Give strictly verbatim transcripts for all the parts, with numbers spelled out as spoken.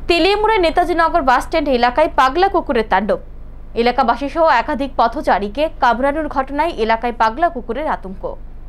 তেলিয়ামুড়ার Netajinagar bus stand এলাকায় পাগলা কুকুরের তাণ্ডব। এলাকাবাসী সহ একাধিক পথচারীকে কামড়ানোর ঘটনায় এলাকায় পাগলা কুকুরের আতঙ্ক।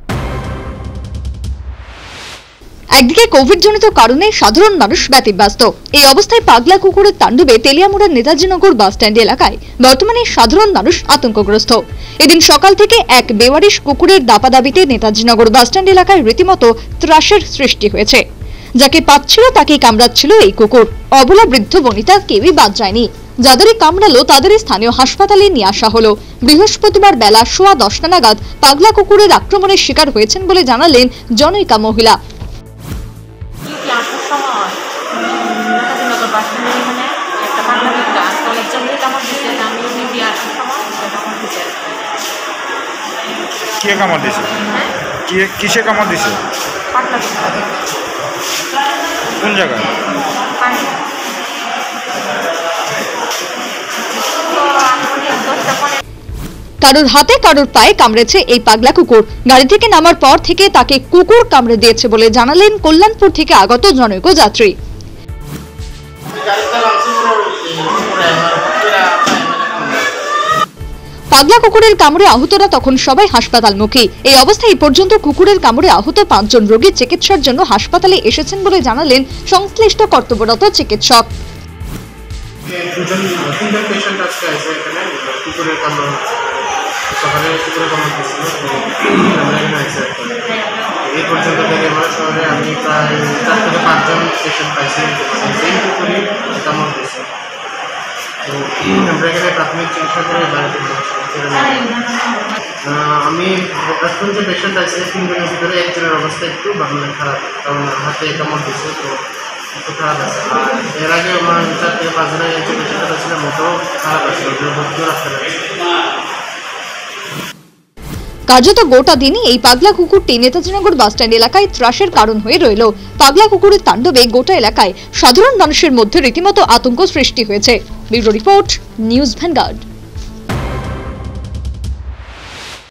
একদিকে কোভিড জনিত কারণে সাধারণ মানুষ ব্যতিব্যস্ত। এই অবস্থায় পাগলা কুকুরের তাণ্ডবে তেলিয়ামুড়ার নেতাজিনগর বাস স্ট্যান্ড এলাকায় বর্তমানে সাধারণ মানুষ আতঙ্কগ্রস্ত। এদিন সকাল থেকে এক বেওয়ারিশ কুকুরের দাপাদাবিতে নেতাজিনগর বাস স্ট্যান্ড এলাকায় রীতিমতো ত্রাসের সৃষ্টি হয়েছে। যাকে পাচ্ছিল তাকে কামড়াচ্ছিল এই কুকুর। অবলা বৃদ্ধ বনিতা কেউই বাদ যায়নি। যাদের কামড়ালো তাদের স্থানীয় হাসপাতালে নিয়ে আসা হলো। বৃহস্পতিবার বেলা সোয়া দশটা নাগাদ পাগলা কুকুরের আক্রমণের শিকার হয়েছেন বলে জানালেন জনৈকা মহিলা। কে কামড় দিছে? কে কিসে কামড় দিছে? কোন জায়গায়? কারোর হাতে কারোর পায়ে কামড়েছে এই পাগলা কুকুর। গাড়ি থেকে নামার পর থেকে তাকে কুকুর কামড়ে দিয়েছে বলে জানালেন কল্যাণপুর থেকে আগত জনৈক যাত্রী। পাগলা কুকুরের কামড়ে আহতরা তখন সবাই হাসপাতালমুখী। এই অবস্থায় পর্যন্ত কুকুরের কামড়ে আহত পাঁচজন রোগী চিকিৎসার জন্য হাসপাতালে এসেছেন বলে জানালেন সংশ্লিষ্ট কর্তব্যরত চিকিৎসক। এই পর্যন্ত তেলিয়ামুড়া শহরে আমি প্রায় চার থেকে পাঁচজন পেশেন্ট পাইছি কুকুরই কামড় দিয়েছে। তো আমরা এখানে প্রাথমিক চিকিৎসা করে বাড়িতে আমি এখন যে পেশেন্ট আছে তিনজনের ভিতরে একজনের অবস্থা একটু মানে খারাপ, কারণ হাতে কামড় দিচ্ছে, তো একটু খারাপ আছে। আর এর আগে আমার চার থেকে পাঁচ জনের যে পেশেন্টটা ছিল মোটেও খারাপ আছে, ভর্তিও রাখতে পারছি। কার্যত গোটা দিনই এই পাগলা কুকুরটি নেতাজিনগর বাস স্ট্যান্ড এলাকায় ত্রাসের কারণ হয়ে রইল। পাগলা কুকুরের তাণ্ডবে গোটা এলাকায় সাধারণ মানুষের মধ্যে রীতিমতো আতঙ্ক সৃষ্টি হয়েছে। Bureau report, news vanguard.